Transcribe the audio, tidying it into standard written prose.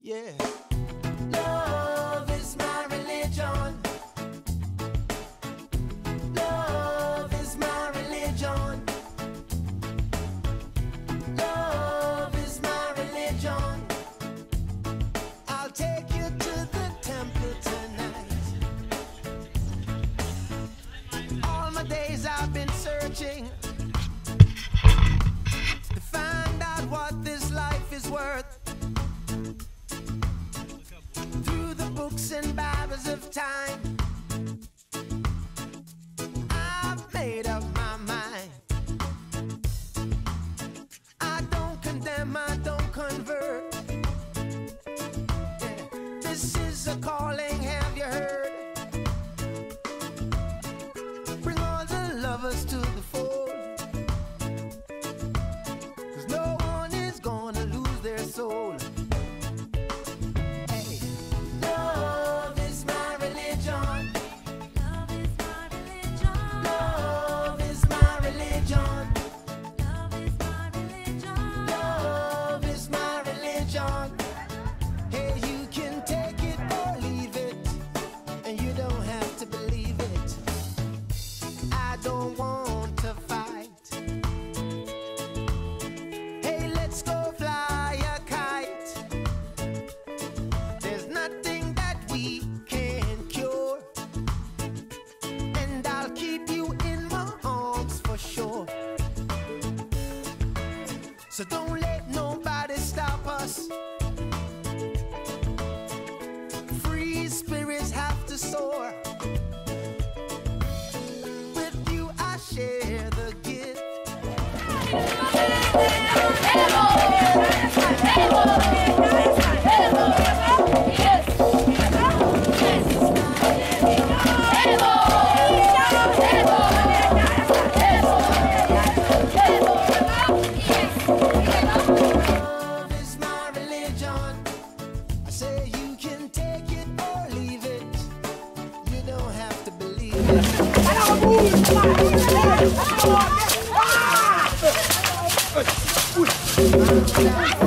Yeah. Love is my religion. Love is my religion. Love is my religion. I'll take you to the temple tonight. All my days I've been searching to find out what this life is worth. Through the books and Bibles of time, I've made up my mind. I don't condemn, I don't convert. Yeah. This is a calling, have you heard? Bring all the lovers to the fold, 'cause no one is gonna lose their soul. Hey, you can take it or leave it, and you don't have to believe it. I don't want to fight. Hey, let's go fly a kite. There's nothing that we can't cure, and I'll keep you in my arms for sure. So don't let nobody stop us. Free spirits have to soar. With you I share the gift. Ah!